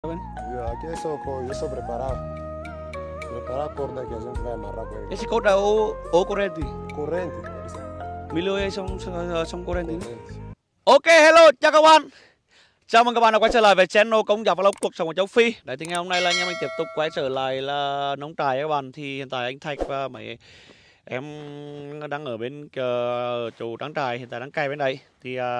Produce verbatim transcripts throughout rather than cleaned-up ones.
Yo, aquí eso, co- yo estoy preparado. Preparado corda que a gente vai amarrar com ele. Esse corda o o corrente. Corrente. Milo ấy xong xong xong corrente. Corrente. Ok, hello chào các bạn. Chào mừng các bạn đã quay trở lại với channel Công Giáo Vlog cuộc sống của châu Phi. Đấy thì ngày hôm nay là anh em mình tiếp tục quay trở lại là nông trại các bạn. Thì hiện tại anh Thạch và mấy em đang ở bên uh, chỗ trang trại, hiện tại đang cày bên đây. Thì uh,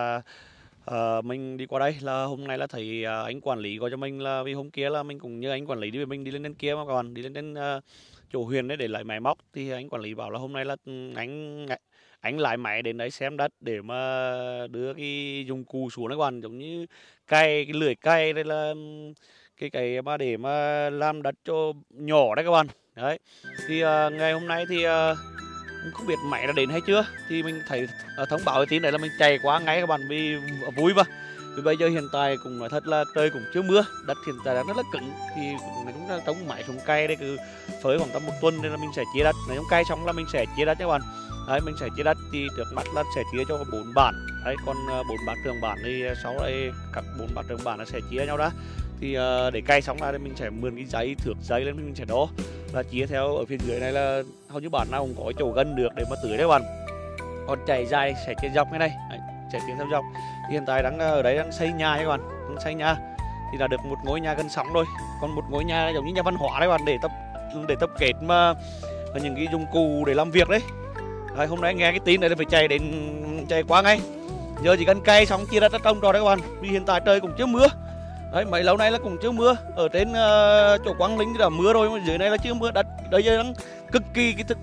uh, mình đi qua đây là hôm nay là thấy uh, anh quản lý gọi cho mình là vì hôm kia là mình cũng như anh quản lý đi với mình đi lên trên kia mà các bạn, đi lên trên uh, chỗ Huyền đấy để lại máy móc. Thì anh quản lý bảo là hôm nay là anh anh lái máy đến đấy xem đất để mà đưa cái dụng cụ xuống đấy các bạn, giống như cày cái lưỡi cày đây là cái cái mà để mà làm đất cho nhỏ đấy các bạn. Đấy thì uh, ngày hôm nay thì uh, không biết máy đã đến hay chưa, thì mình thấy uh, thông báo cái tin này là mình chạy qua ngay các bạn vì vui mà. Vì bây giờ hiện tại cũng nói thật là trời cũng chưa mưa, đất hiện tại đang rất là cứng, thì chúng ta tống máy xuống cày đây cứ phơi khoảng tầm một tuần nên là mình sẽ chia đất, nói chung cày xong là mình sẽ chia đất các bạn. Đấy, mình sẽ chia đất thì trước mắt là sẽ chia cho bốn bản đấy, còn bốn bác trưởng bản thì sau đây các bốn bác trưởng bản nó sẽ chia nhau ra. Thì uh, để cày xong ra thì mình sẽ mượn cái giấy thước giấy lên mình sẽ đo là chia theo ở phía dưới này là hầu như bản nào cũng có chỗ gần được để mà tưới đấy các bạn. Còn chạy dài sẽ chia dọc cái này đấy, sẽ chia theo dọc. Thì hiện tại đang ở đấy đang xây nhà các bạn, đang xây nhà thì là được một ngôi nhà gần xong rồi, còn một ngôi nhà giống như nhà văn hóa đấy các bạn, để tập để tập kết mà những cái dụng cụ để làm việc đấy. Đấy, hôm nay nghe cái tin này là phải chạy đến chạy qua ngay. Giờ chỉ cần cày xong chia đất trồng rồi đấy các bạn. Vì hiện tại trời cũng chưa mưa. Đấy, mấy lâu nay là cũng chưa mưa. Ở trên uh, chỗ Quang Linh thì đã mưa rồi, mà dưới này là chưa mưa. Đất bây giờ đang cực kỳ cái thực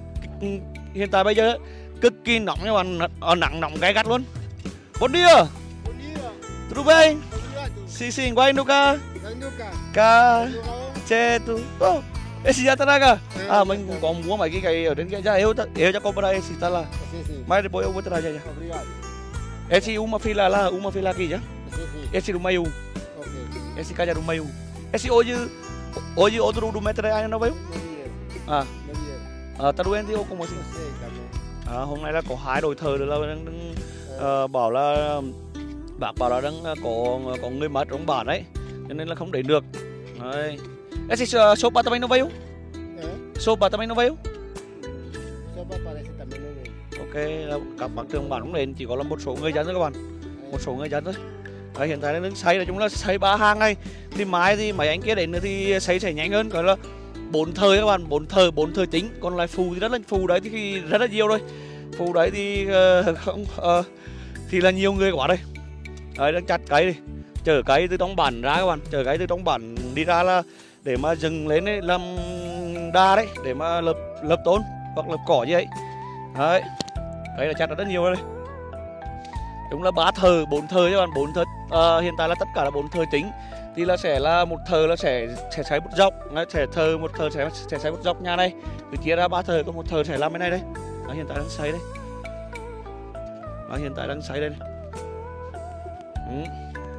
hiện tại bây giờ cực kỳ nóng các bạn, ở nắng nóng gay gắt luôn. Bom dia. Bom dia. Tudo bem? Obrigado. Sim, sim, vai no ca. Ganduka. Ca Ganduka. che tu. Oh, esse já tá na ca. À mình cũng có mua mấy cái cây ở trên kia. Já eu eu já comprei esse tá lá. Sim, sim. Mas depois eu vou trazer já. Obrigado. Esse uma fila lá, uma fila aqui já. Sim, sim. Esse do meio, Ok. esse cá já do meio. Esse hoje, hoje outro do metro ainda não veio? Não dinheiro. À, Não dinheiro. à tá doente ou como assim? Não sei, tá bom. À, hôm nay là có hai đội thợ là đang, đang uh, bảo là bác bảo là đang có có người mất trong bản đấy, cho nên là không đến được. Đấy. Esse sopa também não veio? É? Sopa também não veio? Só para aparecer também não veio. Ok, là các bác trưởng bản không đến, chỉ có là một số người dân thôi các bạn, một số người dân thôi. Đấy, hiện tại đang xây là chúng là xây ba hang này, thì mai thì mấy anh kia đến nữa thì xây sẽ nhanh hơn, gọi là bốn thời các bạn, bốn thờ bốn thờ chính, còn lại phù thì rất là phù đấy thì rất là nhiều rồi, phù đấy thì uh, không uh, thì là nhiều người quá đây. Đấy, đang chặt cây đi, chở cây từ trong bản ra các bạn, chở cây từ trong bản đi ra là để mà dừng lên đấy, làm đa đấy để mà lập lập tôn hoặc lập cỏ như vậy. Đấy, cây là chặt rất nhiều rồi đây. Đúng là ba thờ, bốn thờ các bạn, bốn thờ uh, hiện tại là tất cả là bốn thờ chính. Thì là sẽ là một thờ là sẽ sẽ xây một dọc, nó sẽ thờ một thờ sẽ sẽ xây một dọc nhà này, cứ chia ra ba thờ, có một thờ sẽ làm bên này đây. Đó, hiện tại đang xây đây. Đó, hiện tại đang xây đây. Này. Ừ.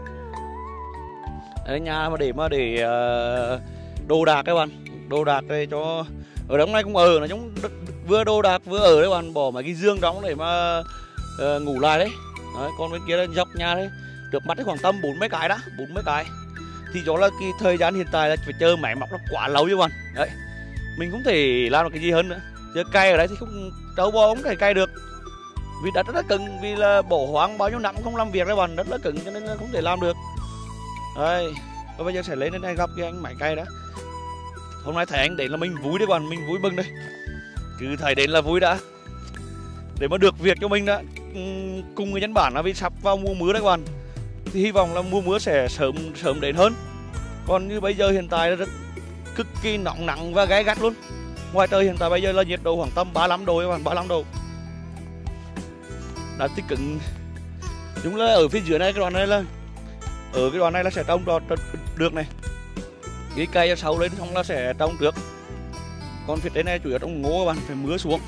Đấy, nhà mà để mà để uh, đồ đạc các bạn, đồ đạc đây cho ở đống này cũng ở, nói chung vừa đồ đạc vừa ở đấy bạn, bỏ mấy cái giường đóng để mà uh, ngủ lại đấy. Đấy, còn bên kia là dọc nhà đấy, trước mắt khoảng tầm bốn mươi cái đã, bốn mươi cái. Thì đó là cái thời gian hiện tại là phải chờ máy móc nó quá lâu chứ bạn. Đấy, mình không thể làm được cái gì hơn nữa. Giờ cày ở đây thì không, trâu bò không thể cày được, vì đất rất là cứng, vì là bỏ hoang bao nhiêu năm không làm việc đấy bạn, rất là cứng cho nên là không thể làm được. Đây, và bây giờ sẽ lên đến đây gặp cái anh máy cày đó. Hôm nay thấy anh đến là mình vui đấy bạn, mình vui mừng đây. Cứ thấy đến là vui đã, để mà được việc cho mình đã cùng người dân bản là vì sắp vào mùa mưa đấy các bạn, thì hy vọng là mùa mưa sẽ sớm sớm đến hơn. Còn như bây giờ hiện tại là rất cực kỳ nóng nắng và gay gắt luôn. Ngoài trời hiện tại bây giờ là nhiệt độ khoảng tầm ba mươi lăm độ các bạn, ba mươi lăm độ. Đã tích cứng. Đúng là ở phía dưới này cái đoạn này là ở cái đoạn này là sẽ trồng được này. Cái cây sâu lên xong là sẽ trồng trước. Còn phía trên này chủ yếu trồng ngô các bạn, phải mưa xuống.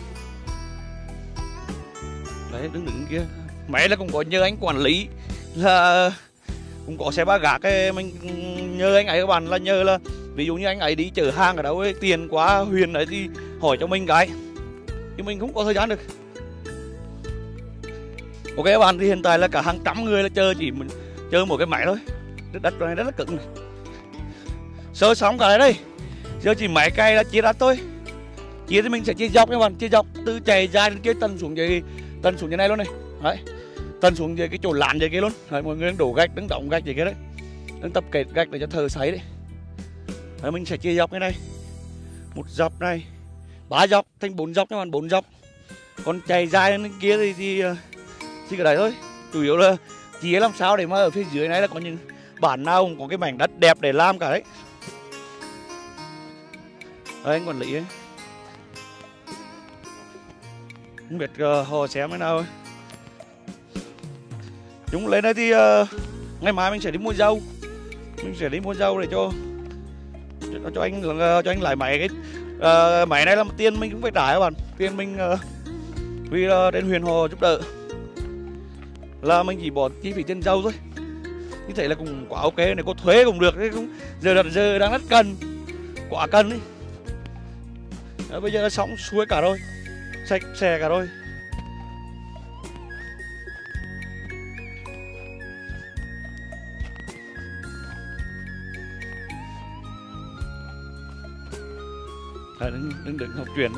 Đấy, đứng đứng kia. Mẹ là cũng có nhờ anh quản lý là cũng có xe ba gác ấy, mình nhờ anh ấy các bạn, là nhờ là ví dụ như anh ấy đi chở hàng ở đâu ấy, tiền quá Huyền ấy thì hỏi cho mình cái, nhưng mình không có thời gian được. Ok các bạn, thì hiện tại là cả hàng trăm người là chờ chỉ mình chờ một cái máy thôi. Đất này rất là cứng này. Sơ xong cả đấy đây. Giờ chỉ mấy cây là chia ra thôi. Chia thì mình sẽ chia dọc các bạn, chia dọc từ chạy dài đến kia tần xuống dưới tần xuống dưới này luôn này. Đấy. Tần xuống dưới cái chỗ lán dưới kia luôn. Đấy, mọi người đang đổ gạch, đang đóng gạch dưới kia đấy. Đang tập kệt gạch để cho thờ sấy đấy. Đấy, mình sẽ chia dọc cái này. Một dọc này, ba dọc thành bốn dọc các bạn, bốn dọc. Còn chạy dài lên kia thì thì thì cái đấy thôi. Chủ yếu là chia làm sao để mà ở phía dưới này là có những bản nào cũng có cái mảnh đất đẹp để làm cả đấy. Đấy, anh quản lý ấy. Không biết uh, họ xem thế nào. Chúng lên đây thì uh, ngày mai mình sẽ đi mua dâu. Mình sẽ đi mua dâu để cho cho, cho anh uh, cho anh lại máy cái uh, máy này là một tiền mình cũng phải trả các bạn. Tiền mình uh, vì uh, đến huyện họ giúp đỡ là mình chỉ bỏ chi phí tiền dâu thôi. Như thế là cũng quá ok, này có thuế cũng được, cũng giờ giờ đang rất cần, quá cần đi. Đó, bây giờ nó xong xuôi cả rồi, sạch sẽ cả rồi. À, đừng, đừng đừng học truyền.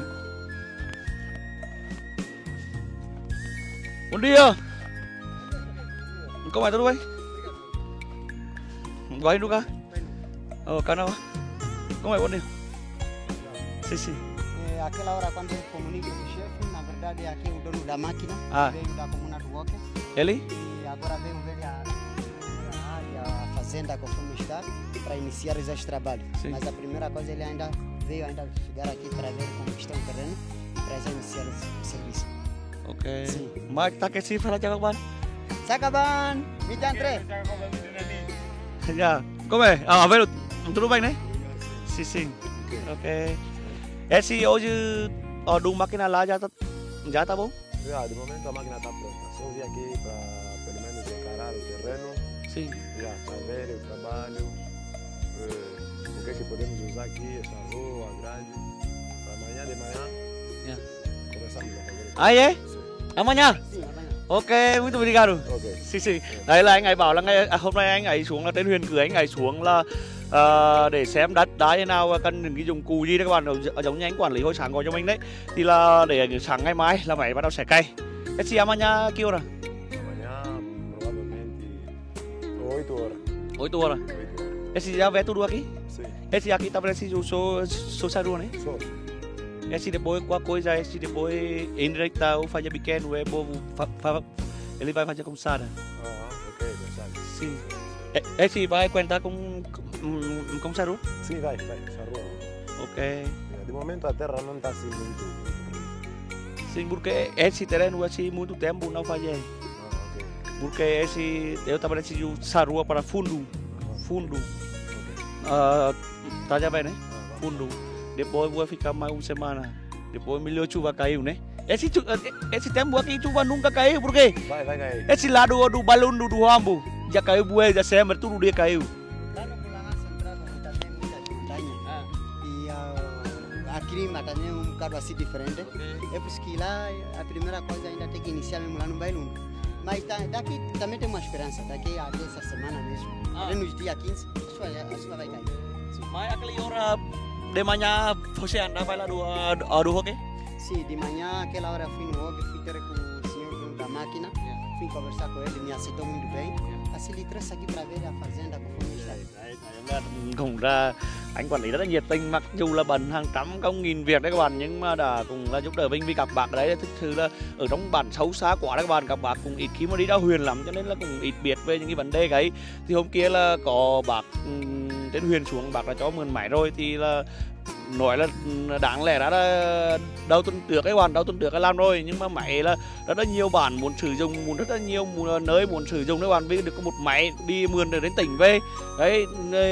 Bom dia. Como é tudo bem? Vai Luca? Oh, canal. Como é bom dia? Sim, sim. É, aquela hora quando eu comunico com o chefe, na verdade aqui é o dono da máquina, Ah. veio da comuna do Walker. Ele? E agora veio ver a, a área, a fazenda conforme está, para iniciar os trabalhos. Sim. Mas a primeira coisa ele ainda veio ainda chegar aqui para ver como está o terreno, para já iniciar o serviço. Ok. Sim. Mai ta cái ship là cho các bạn. Sakaban, Mitantre. Ya. Como é? Ah, velo. Tudo bem, né? Sim, sim. Ok. Esse hoje ó do máquina lá já tá já tá bom? Já, de momento a máquina está pronta. Só vim aqui para pelo menos encarar o terreno, Sim. já para ver o trabalho, eh, o que é que podemos usar aqui, essa rua grande. Para amanhã de manhã Yeah. começamos a fazer isso. Ai é? Sim. Amanhã. Sim, amanhã. Ok, muito obrigado. Ok. Xì xì. Đấy là anh ấy bảo là ngày à, hôm nay anh ấy xuống là trên huyện cử anh ấy xuống là à, để xem đất đá như nào và cần những cái dụng cụ gì đấy các bạn, ở, giống như anh quản lý hồi sáng gọi cho mình đấy. Thì là để sáng ngày mai là máy bắt đầu sẽ cày. Esse amanhã que hora? Amanhã provavelmente oito horas. oito horas. oito horas. Esse já vê tudo aqui? Sim. Esse aqui tá parecendo o seu seu saru, né? Só. Esse depois qualquer coisa, esse depois endireitar ou fazer pequeno, é bom, fa, fa, ele vai fazer com Sara. Ah, ok, pensado. Sim. Esse vai contar com com, com Saru? Sim, vai, vai, essa rua. Ok. De momento a terra não está assim muito, muito. Sim, porque esse terreno assim muito tempo não fazia. Ah, ok. Porque esse eu estava decidindo Sarua para fundo, fundo. Ok. Uh, tá já bem, né? Ah, Fundo. Depois vou ficar mais uma semana. Depois melhor chuva caiu, né? Esse esse tempo aqui chuva nunca caiu, por quê? vai, vai cair. Esse lado do balão do Rambo já caiu bué, já sempre tudo dia caiu. Lá no Pulanã Central também tem muitas montanhas. E uh, a clima também é um bocado assim diferente. É por isso que lá a primeira coisa ainda tem que iniciar mesmo lá no Bailunga. Mas tá, daqui também tem uma esperança, daqui a essa semana mesmo. Ah. Até nos dias quinze, a chuva, a chuva vai cair. Mai aquele hora de manhã você anda vai lá do do do hockey? Sim, de manhã, aquela hora eu fui no OG, fui ter com o senhor dono da máquina, fui conversar com ele, me aceitou muito bem. Assim ele trouxe aqui para ver a fazenda conforme está. Đấy, thấy không? Cũng ra anh quản lý rất là nhiệt tình, mặc dù là bận hàng trăm công nghìn việc đấy các bạn, nhưng mà đã cũng là giúp đỡ mình vì các bạn đấy thực sự là ở trong bản xấu xa quá đấy các bạn, các bạn cũng ít khi mà đi ra huyền lắm cho nên là cũng ít biết về những cái vấn đề cái. Thì hôm kia là có bác đến huyền xuống, bác đã cho mượn máy rồi thì là nói là đáng lẽ đã là đầu tuần trước các bạn, đầu tuần trước đã làm rồi, nhưng mà máy là rất là nhiều bản muốn sử dụng, muốn rất là nhiều muốn, nơi muốn sử dụng các bạn, vì được có một máy đi mượn để đến tỉnh về đấy,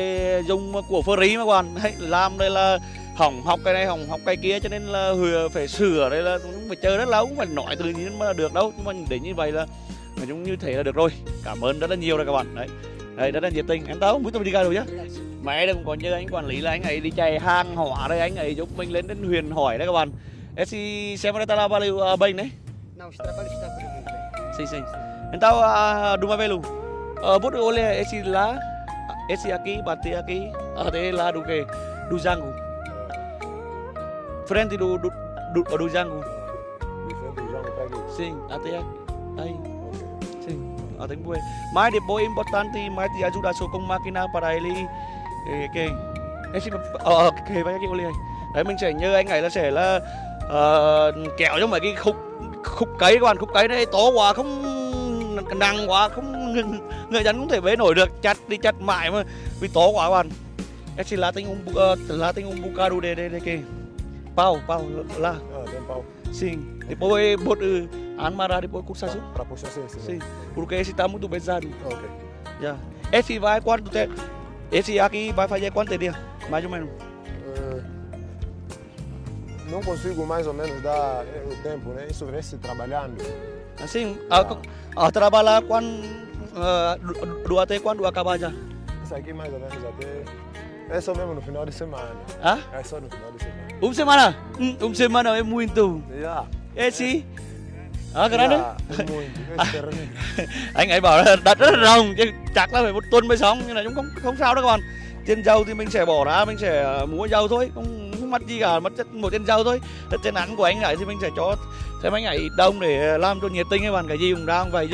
dùng của free mà các bạn đấy, làm đây là hỏng học cái này hỏng học cái kia cho nên là phải sửa đây là cũng phải chờ rất lâu, cũng phải nói từ nhiên mà được đâu, nhưng mà để như vậy là nói chung như thế là được rồi. Cảm ơn rất là nhiều rồi các bạn đấy. Đấy, rất là nhiệt tình. Em tao muốn tôi đi ra rồi nhá. Mày đừng còn như anh quản lý là anh ấy đi chạy hàng hỏa đây, anh ấy giúp mình lên đến huyền hỏi đấy các bạn. Esse semana tá lá valeu bem, né? Não, os trabalhos estão correndo bem. Sim, sim. Então, uh, de uma vez, uh, vou olhar esse lá, esse aqui, bater aqui. Ate là du ke du jangu. Frente do do do, do jangu. Diferente do jango para aqui. Sim, até aí. Ok. Sim, até depois. Mas depois importante, mas te ajuda só com máquina para ele cái cái ờ cái cái cái này. Đấy mình sẽ như anh ấy là sẽ là uh, kéo cho mấy cái khúc khúc cấy các bạn, khúc cấy này to quá không nặng quá không người dân không thể bế nổi được, chặt đi chặt mãi mà vì to quá các bạn. Cái gì là tính um là tính um bucado de de de que pau pau lá. Ah, tem pau. Sim, depois bot anmara depois com sasu. Para puxar assim. Sim, porque esse está muito pesado. Ok. Já. Esse vai quanto tempo? Esse aqui vai fazer quanto dia? Mais ou menos. Uh, não consigo mais ou menos dar o tempo, né? Isso vem se trabalhando. Assim, a, a trabalhar quando uh, dua até quando acaba já? Isso aqui mais ou menos até é só mesmo no final de semana. Hã? É só no final de semana. Um semana? Hum, um semana é muito. Yeah. Esse? À, cái đó đấy. Yeah, é muito. É terrível. Anh ấy bảo là đặt rất là rồng chứ chắc là phải một tuần mới xong, nhưng là cũng không không sao đâu các bạn. Trên dầu thì mình sẽ bỏ ra, mình sẽ mua dầu thôi, không, không mất gì cả, mất chất một trên dầu thôi. Trên ăn của anh ấy thì mình sẽ cho thêm anh ấy đông để làm cho nhiệt tình các bạn, cái gì cũng ra không vậy chứ.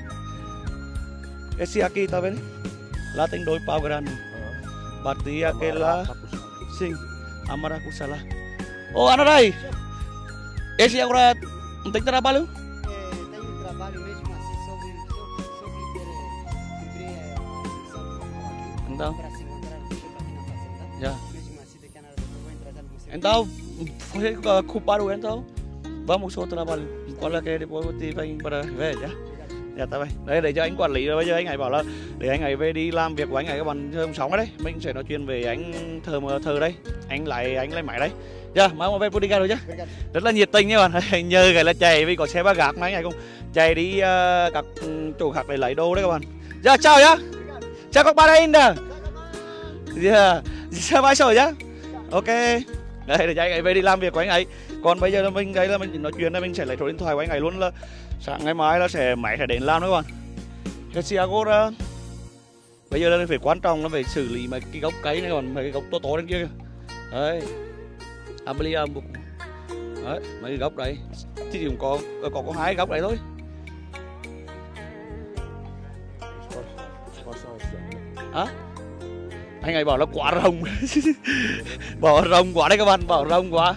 Esse aqui tá vendo? Lá tem dois pau grande. Batia aquela, sim, a maracuja lá. Ô, Ana đây. Esse agora não tem trabalho? É, tem um trabalho mesmo assim sobre sobre sobre ter cumprir a missão aqui. Então. Para se encontrar o chefe aqui na fazenda. Já. Mesmo assim tem que andar depois vou entrar no museu. Então, foi ocupado então. Vamos ao trabalho. Qual là cái depois thì anh về nhá. Dạ ta vậy. Đây để cho anh quản lý rồi, bây giờ anh ấy bảo là để anh ấy về đi làm việc của anh ấy các bạn không sống ở đây. Mình sẽ nói chuyện về anh thờ thờ đây. Anh lại anh lấy máy đây. Dạ, mà về Pudica rồi chứ. Rất là nhiệt tình nha bạn. Nhờ cái là chạy vì có xe ba gác mà anh ấy cũng chạy đi uh, các chỗ khác để lấy đồ đấy các bạn. Dạ chào nhá. Chào các bạn đây nè. Dạ, chào bye rồi nhá. Ok. Đây để cho anh ấy về đi làm việc của anh ấy. Còn bây giờ là mình đây là mình nói chuyện là mình sẽ lấy số điện thoại của anh ấy luôn, là sáng ngày mai là sẽ máy sẽ đến làm đó các bạn. Cái Chiago ra bây giờ là phải quan trọng là phải xử lý mấy cái gốc cây này còn mấy cái gốc to to bên kia kìa. Đấy, Amelia một đấy mấy cái gốc đấy thì cũng có có có hai gốc đấy thôi. Hả? Anh ấy bảo là quá rồng. Bảo rồng quá đấy các bạn, bảo rồng quá.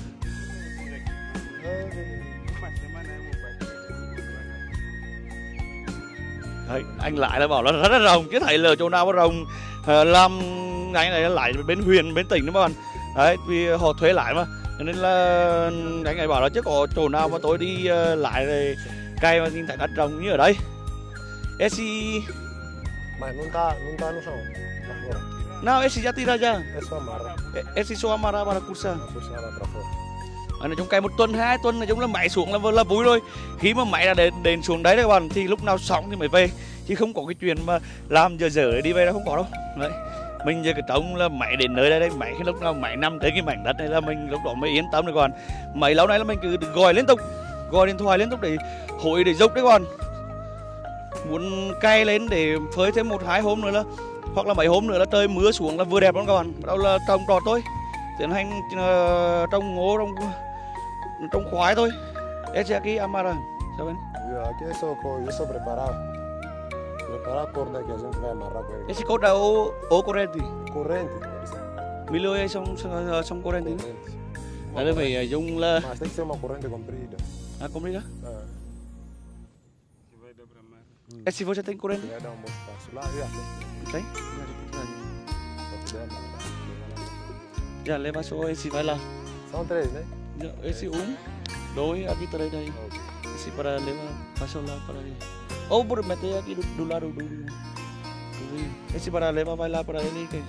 Đấy, anh lại là bảo là rất là rồng, chứ thầy lờ chỗ nào có rồng uh, làm anh này lại bên huyện bên tỉnh đó các bạn. Đấy, vì họ thuế lại mà, cho nên là anh ấy bảo là chứ có chỗ nào mà tôi đi uh, lại rồi cây mà nhìn thấy đất rồng như ở đây. Esse Mas não tá, não tá no chão. Tá fora. nào esse já tira já. É só amarrar. Esse só amarrar para cursa. Puxar lá para fora. À, nói chung cây một tuần hai tuần nói chung là máy xuống là là vui thôi. Khi mà máy đã đến, đến xuống đấy các bạn thì lúc nào xong thì mới về, chứ không có cái chuyện mà làm giờ giờ đi về đó không có đâu. Đấy, mình giờ cái trống là máy đến nơi đây đây máy khi lúc nào máy nằm tới cái mảnh đất này là mình lúc đó mới yên tâm được. Còn mấy lâu nay là mình cứ gọi liên tục, gọi điện thoại liên tục để hội để giúp đấy các bạn. Muốn cày lên để phơi thêm một hai hôm nữa là hoặc là mấy hôm nữa là trời mưa xuống là vừa đẹp lắm các bạn. Bắt đầu là trồng trọt thôi, tiến hành uh, trồng ngô trồng trồng khoai thôi. Esse aqui amara, tá vendo? Aqui é só coisa, é só preparar. Preparar a corda que a gente vai amarrar com ele. Esse corda é o, o corrente. Corrente, por exemplo. Milho é são são corrente. Corrente. Đây là phải dùng là Mas tem que ser uma corrente comprida. à comprida. Ah, Esse você tem corrente? vai dar um bom espaço lá e assim. Tem? Para poder amarrar. Já leva só esse vai lá. São três, né? Esse um, dois aqui três daí. Ok. Esse para leva passou lá para aí. Ou por meter aqui do, do lado do, do esse para leva vai lá para ele kìa.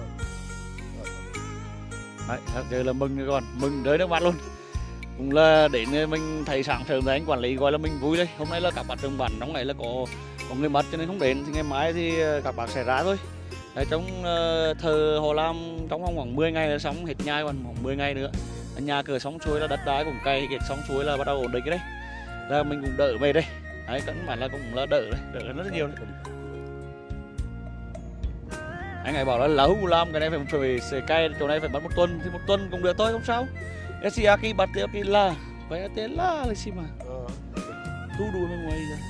Đấy, giờ là mừng rồi các bạn, mừng tới nước mắt luôn. Cũng là đến mình thấy sáng sớm thì anh quản lý gọi là mình vui đây. Hôm nay là các bạn trường bản trong này là có có người mất cho nên không đến, thì ngày mai thì các bạn sẽ ra thôi. Đấy, trong uh, thờ họ làm trong vòng khoảng mười ngày là xong hết nhà, còn khoảng mười ngày nữa nhà cửa xong xuôi là đất đai cũng cày kiệt xong xuôi là bắt đầu ổn định cái đấy, là mình cũng đỡ về đây. Đấy, căn bản là cũng là đỡ đấy, đỡ rất là nhiều đấy. Anh ấy bảo là lâu làm cái này phải phải sửa cay chỗ này phải bắt một tuần thì một tuần cũng được thôi không sao. Esiaki bắt được cái là phải tên là là gì mà. Tu đuôi bên ngoài ra.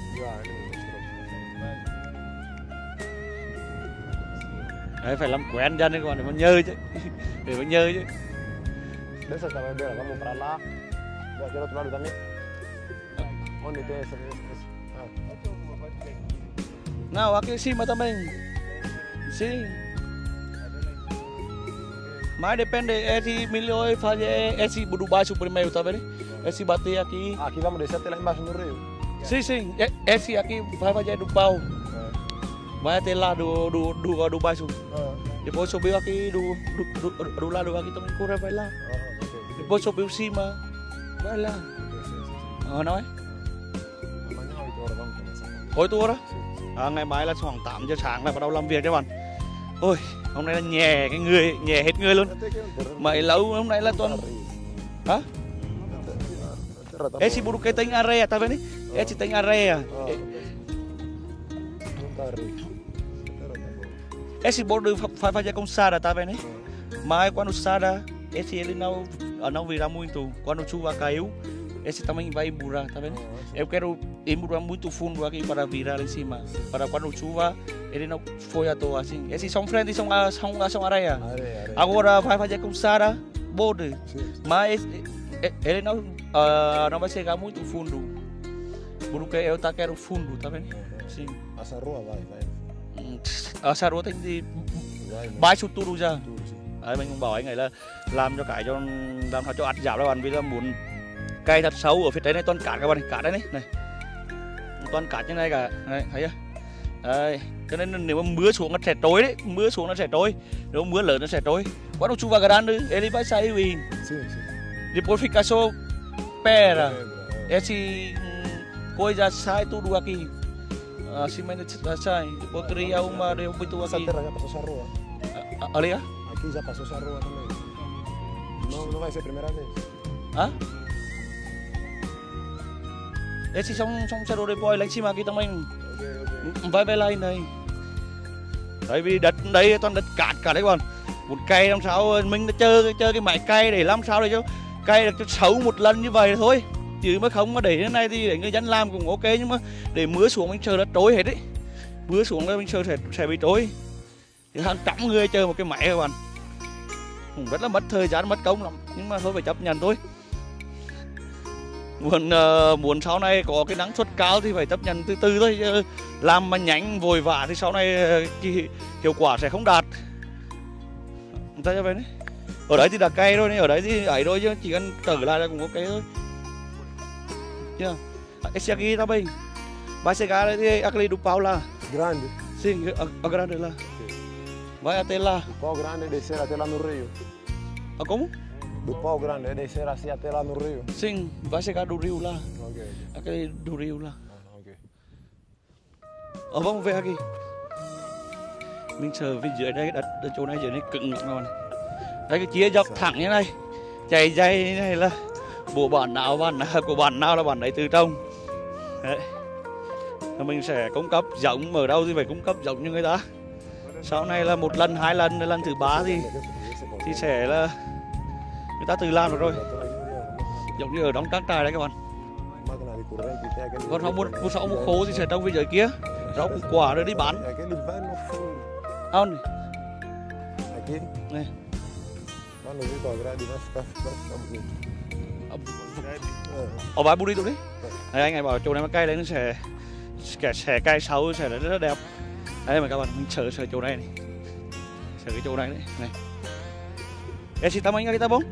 Đấy phải làm quen dân đấy các bạn để mà nhớ chứ. Để mà nhớ chứ. Adesso stiamo bene, vamos para lá. Vai aquele outro lado também. Onde tem essa? Nào aqui cima também. Sim. Mas depende, esse milhões fazer esse do baixo primeiro, tá vendo? Esse bater aqui. Ah, aqui vamos descer até lá embaixo no rio. Sim, sim. Esse aqui vai fazer do pau. Vai até lá do do do do baixo. Depois subiu aqui do do do, do lado aqui também corre vai lá. Depois subiu cima. Vai lá. Ờ nói. Hồi tua đó. À, ngày mai là khoảng tám giờ sáng là bắt đầu làm việc các bạn. Ôi, hôm nay là nhẹ cái người, nhẹ hết người luôn. Mấy lâu hôm nay là tuần. Hả? Esse buru que tem areia, tá vendo? Esse tem areia. Esse buru faz fazer com sara, tá vendo? Mas quando sara, esse ele não não virá muito. Quando chuva caiu, esse também vai embora, tá vendo? Eu quero emburar muito fundo aqui para virar em cima. Para quando chuva, ele não foi à toa assim. Esses são frente, são são são areia. Agora vai fazer com sara, bode. Mas ele não uh, não vai chegar muito fundo. Porque eu tá quero fundo, tá vendo? Sim. A sarua vai, vai. A sarua tem gì baixo tudo ra. Đấy, mình cũng bảo anh ấy là làm cho cái cho làm sao cho ắt giảm các bạn, vì là muốn cây thật xấu ở phía trên này toàn cát các bạn, cát đấy này, này toàn cát như này cả, này, thấy chưa? Đây, cho nên nếu mà mưa xuống nó sẽ trôi đấy, mưa xuống nó sẽ trôi, nếu mưa lớn nó sẽ trôi. Quando chuva grande ele vai sair vindo. Depois fica só pedra. Esse coisa sai tudo aqui. Assim mas sai. Depois cria uma de muito aqui. Essa terra já passou sarua. Ali á? Aqui já passou sarua também. Não, não vai ser a primeira vez. Hả? Esse são são xe đồ để bòi lấy xi mà kia tao mình vai về lại này. Tại vì đất đây toàn đất cát cả đấy còn. Một cây làm sao mình đã chơi chơi cái máy cây để làm sao để cho cây được cho xấu một lần như vậy thôi. Chứ mà không mà để thế này thì để người dân làm cũng ok, nhưng mà để mưa xuống mình chờ nó trôi hết đấy. Mưa xuống là mình chờ sẽ sẽ bị trôi. Thì hàng trăm người chơi một cái máy các bạn. Cũng rất là mất thời gian, mất công lắm, nhưng mà thôi phải chấp nhận thôi. Muốn uh, muốn sau này có cái năng suất cao thì phải chấp nhận từ từ thôi. Chứ làm mà nhanh vội vã thì sau này cái hiệu quả sẽ không đạt. Người ta cho về đấy. Ở đấy thì đã cay thôi, ở đấy thì ấy thôi chứ chỉ cần trở lại là cũng ok thôi. Chưa? Esse aqui tá bem. Vai chegar aquele do pau lá. Grande. Sim, a grande lá. Vai até lá. O pau grande é descer até lá no rio. Ah, como? Do pau grande é descer assim até lá no rio. Sim, vai chegar do rio lá. Ok. Aquele do rio lá. Ah, ok. Ờ, vamos ver aqui. Mình sờ phía dưới đây, đất, đất chỗ này dưới này cứng lắm rồi. Đây cái chia dọc thẳng như này, chạy dây như này là bộ bản nào bản nào của bản nào là bản đấy từ trong. Đấy. Mình sẽ cung cấp giống ở đâu thì phải cung cấp giống như người ta. Sau này là một lần, hai lần, lần thứ ba thì thì sẽ là người ta tự làm được rồi. Giống như ở đóng trang trại đấy các bạn. Còn họ mua mua sọ mua khô thì sẽ trong phía dưới kia. Rau củ quả rồi đi bán. Ăn này. Này. Ở bãi Buri đấy. Đây anh ấy bảo chỗ này mà cây đấy nó sẽ sẽ, sẽ cây sâu sẽ rất là đẹp. Đây mà các bạn mình sờ sờ chỗ này này. Sờ cái chỗ này đấy. Này. Esse tamanho aqui tá bom?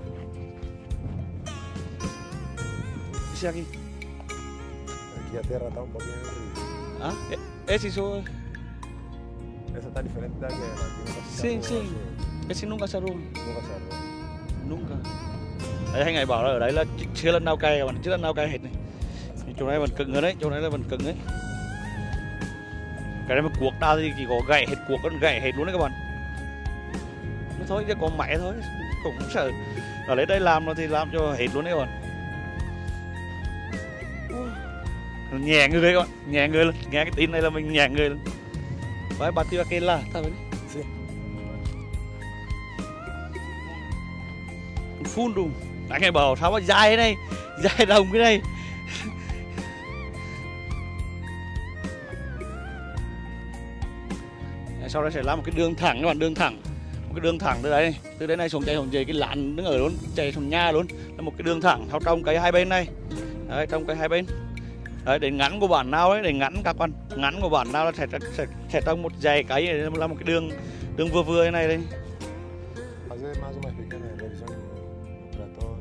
Esse aqui. Aqui a terra tá um pouquinho rio. Ah, esse só. Essa tá diferente da guerra. Sim, sim. Esse nunca sarou. Nunca sarou. Nunca. Đấy, anh ấy bảo là ở đấy là chưa lần nào cày, còn chưa lần nào cày hết này. Chỗ này vẫn cứng rồi đấy, chỗ này là vẫn cứng đấy. Cái này mà cuốc ta thì chỉ có gãy hết cuốc, còn gãy hết luôn đấy các bạn. Nó thôi chứ có máy thôi, cũng không sợ. Ở lấy đây làm nó thì làm cho hết luôn đấy các bạn. Nhẹ người các bạn, nhẹ người luôn. Nghe cái tin này là mình nhẹ người luôn. Vai bater aquele lá, tá vendo? Sim. fundo. Anh ấy bảo sao mà dài thế này, dài đồng cái này. Sau đó sẽ làm một cái đường thẳng các bạn, đường thẳng, một cái đường thẳng từ đấy, từ đấy này xuống chạy xuống dưới cái làn đứng ở luôn, chạy xuống nhà luôn, là một cái đường thẳng theo trong cây hai bên này, đấy, trong cây hai bên, đấy, để ngắn của bản nào đấy, để ngắn các bạn, ngắn của bản nào là sẽ sẽ sẽ trong một dãy cây là một cái đường đường vừa vừa như này đây. Fazer mais uma pequena revisão do trator.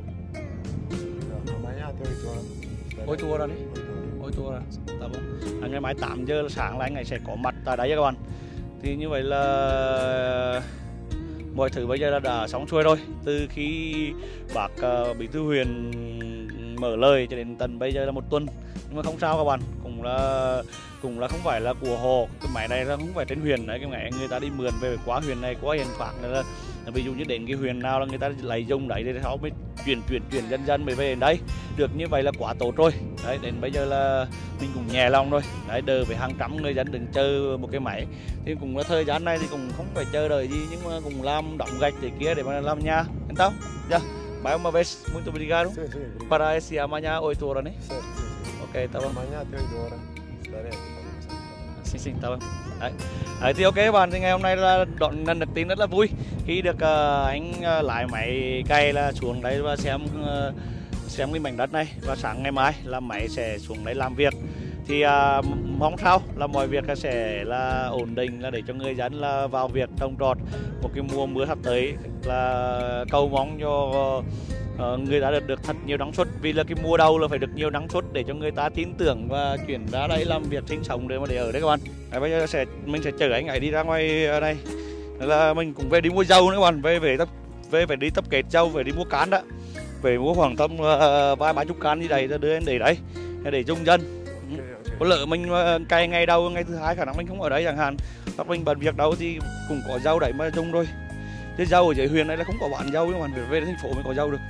Amanhã até oito horas. Ôi tua ra đi, ôi tua ra, tá bom. À, ngày mai tám giờ sáng là anh ấy sẽ có mặt tại đấy các bạn. Thì như vậy là mọi thứ bây giờ là đã xong xuôi rồi. Từ khi bác uh, Bí thư huyện mở lời cho đến tận bây giờ là một tuần, nhưng mà không sao các bạn, cũng là cũng là không phải là của họ, cái máy này là không phải trên huyện đấy, cái máy người ta đi mượn về qua huyện này, qua hiện phạt là, là ví dụ như đến cái huyện nào là người ta lấy dùng đấy thì họ mới chuyển chuyển chuyển dần dần mới về đến đây được, như vậy là quá tốt rồi đấy. Đến bây giờ là mình cũng nhẹ lòng rồi đấy, đỡ với hàng trăm người dân đừng chờ một cái máy, thì cũng là thời gian này thì cũng không phải chờ đợi gì, nhưng mà cũng làm đóng gạch để kia để mà làm nhà, então já vai uma vez, muito obrigado Sim, sim, obrigado. para esse amanhã oito horas né. Certo, sim, sim. Ok, tá bom. Amanhã até oito horas estarei aqui para começar. Xin xin, tá bom. Đấy. Đấy, thì ok các bạn, thì ngày hôm nay là đoạn nhận được tin rất là vui khi được uh, anh uh, lái máy cày là xuống đấy và xem uh, xem cái mảnh đất này, và sáng ngày mai là máy sẽ xuống đấy làm việc. Thì uh, mong sao là mọi việc sẽ là ổn định, là để cho người dân là vào việc trồng trọt một cái mùa mưa sắp tới, là cầu mong cho uh, người ta được được thật nhiều năng suất, vì là cái mùa đầu là phải được nhiều năng suất để cho người ta tin tưởng và chuyển ra đây làm việc sinh sống để mà để ở đấy các bạn. Đấy, bây giờ sẽ mình sẽ chở anh ấy đi ra ngoài đây, là mình cũng về đi mua dầu nữa các bạn, về về tập về phải đi tập kết dầu, về đi mua cán đó, về mua khoảng tầm uh, vài ba chục cán gì đấy đưa đến để đấy để dùng dân. Ok, ok. Có lỡ mình cày ngày đầu, ngày thứ hai khả năng mình không ở đấy chẳng hạn, hoặc mình bận việc đâu thì cũng có dầu đấy mà dùng thôi. Chứ dầu ở dưới huyện này là không có bán dầu, các bạn phải về đến thành phố mới có dầu được.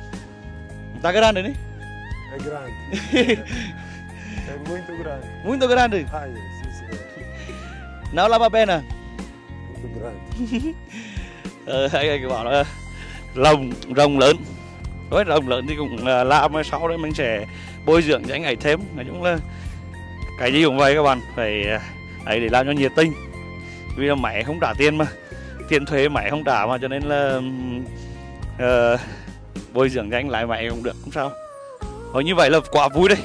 Tá grande, né? É grande. É muito grande. Muito grande. Ai, sim, sim. Não lava a pena. Muito grande. Ờ, anh ấy bảo là rồng rồng lớn, với rồng lớn thì cũng là làm, sau đấy mình sẽ bồi dưỡng cho anh ấy thêm. Nói chung là cái gì cũng vậy các bạn, phải ấy để làm cho nhiệt tình, vì là máy không trả tiền mà, tiền thuế máy không trả mà, cho nên là uh, bồi dưỡng cho anh lại máy cũng được, không sao. Rồi như vậy là quá vui đây.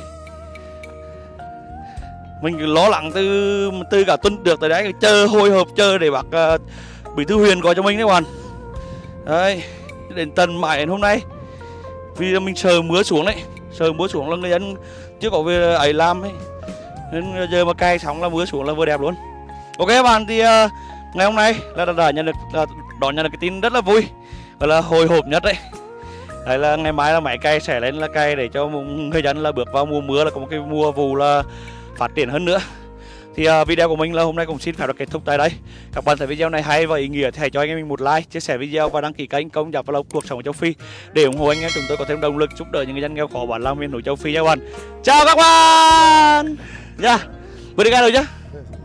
Mình cứ lo lắng từ từ cả tuần được tới đấy, chờ hồi hộp chờ để bác uh, Bí thư huyện gọi cho mình đấy các bạn. Đấy, đến tận mãi đến hôm nay, vì là mình sợ mưa xuống đấy, sợ mưa xuống là người dân chưa có về ấy làm ấy, nên giờ mà cày xong là mưa xuống là vừa đẹp luôn. Ok các bạn, thì uh, ngày hôm nay là đã, đã nhận được uh, đón nhận được cái tin rất là vui, gọi là hồi hộp nhất đấy. Đấy là ngày mai là máy cày sẽ lên là cày để cho người dân là bước vào mùa mưa, là có một cái mùa vụ là phát triển hơn nữa. Thì uh, video của mình là hôm nay cũng xin phép được kết thúc tại đây. Các bạn thấy video này hay và ý nghĩa thì hãy cho anh em mình một like, chia sẻ video và đăng ký kênh Công Giáo Vlog Cuộc Sống ở Châu Phi để ủng hộ anh em chúng tôi có thêm động lực giúp đỡ những người dân nghèo khó bản làng miền núi Châu Phi nha các bạn. Chào các bạn. Dạ. Yeah. Bữa đi ra rồi chứ?